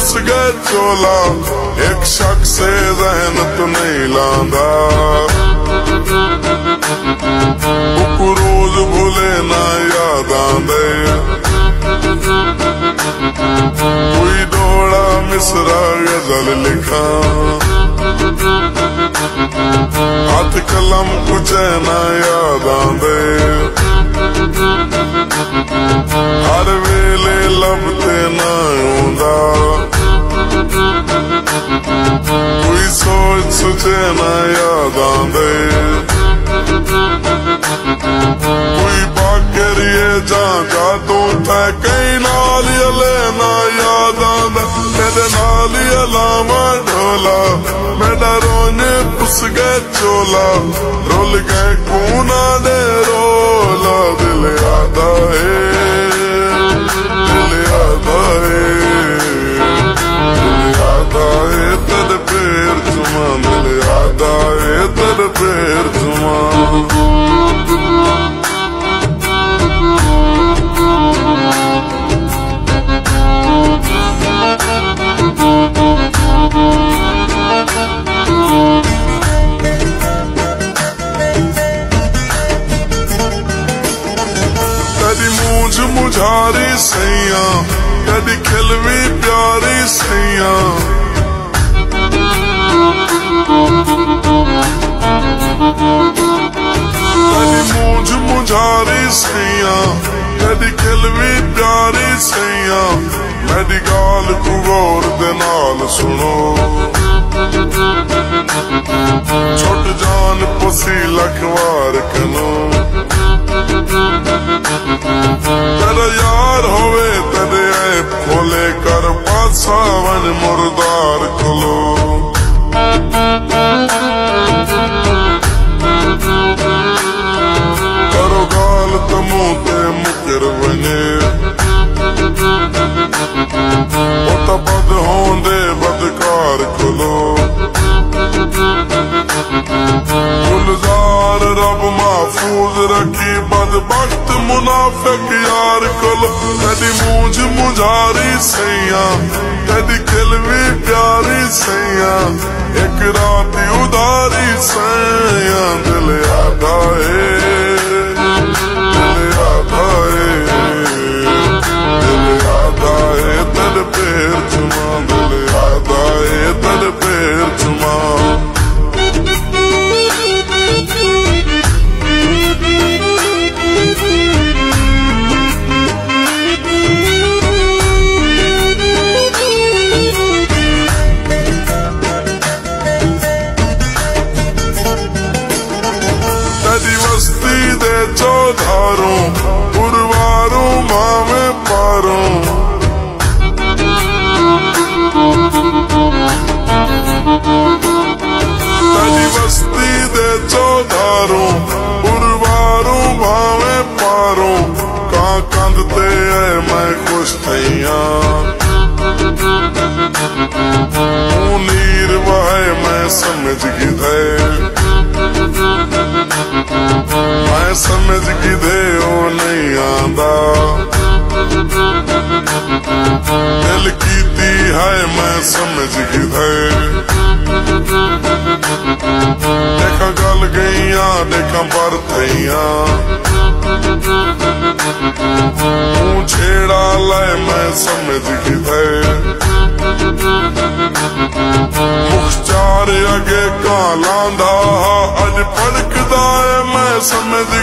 पुस गए चोला, एक शख्स से जहन तो नहीं लांदा। रोज भूले ना याद आंदे, कोई दौड़ा मिसरा गजल लिखा, हाथ कलम कुछ ना याद आंदे। हर वेले लभते ना आंदा, कोई सोच सुचे ना याद आंदे। कोई बागरिए जा तू थे कई नाल अले ना याद आंदा। मेरे नाल अलावा ढोला, मेरा रोने पुस गए चोला, रोल गए कूना दे रोला। दिल आता है, दिल आता है, दिल आता है तेरे पैर चुमा, दिल आता है तेरे पैर चुमा। कदी मूंझ मुझारी सैया, कदी खिलवी प्यारी सैया। कदी मूंझ मुझारी सैया, कदी खिलवी प्यारी सैया। मेरी गाल को गौर दे नाल सुनो, छुट जान पसी लखवार कनो। तेरा यार होवे तेरे ऐप खोले कर पासावन मुर्दार खोलो। करो गाल तमू ते मुकर बने, उत बद होंदे बदकार खोलो। गुलजार रब महफूज रखी बदबख्त मुनाफिक यार कोलो। कदी मूंझ मुझारी सैया, कदी खिलवी प्यारी सैया। एक रात उदारी सैया, दिल आता है, दिल आता है, दिल आता है तेरे पैर चुमा, दिल आता है तेरे पैर चुमा। कदी वस्ती दे चौधारों, पुरवारों मावे पारों। कदी वस्ती दे चौधारों, पुरवारों मावे पारों। का कंदते है मैं खुश थैया, नीर वाहे मैं समझ गिधे। मैं समझ गिधे ओ नहीं आंदा, दिल कीती है मैं समझ गिधे। देखा गल गईया देखा बरथैया, छेड़ा लाए मैं समझ गिधे। मुख्तार अगे का लांदा, अज फड़कदा है मैं समझ